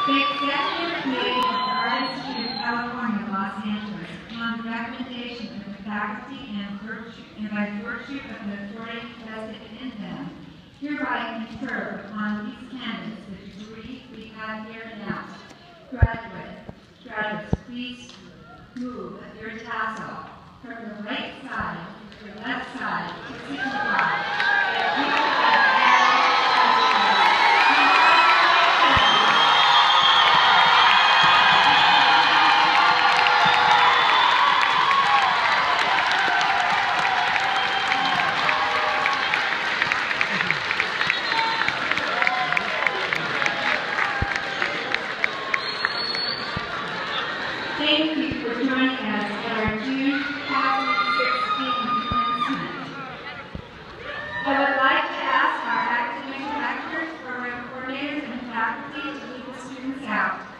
The Executive Committee of the Art Institute of California, Los Angeles, upon the recommendation of the faculty and by virtue of the authority vested in them, hereby confer upon these candidates the degree we have here announced. Graduates, please move your tassel from the right side to the left side to signify that you have Thank you for joining us at our June 2016 commencement. I would like to ask our academic directors, program coordinators, and faculty to lead the students out.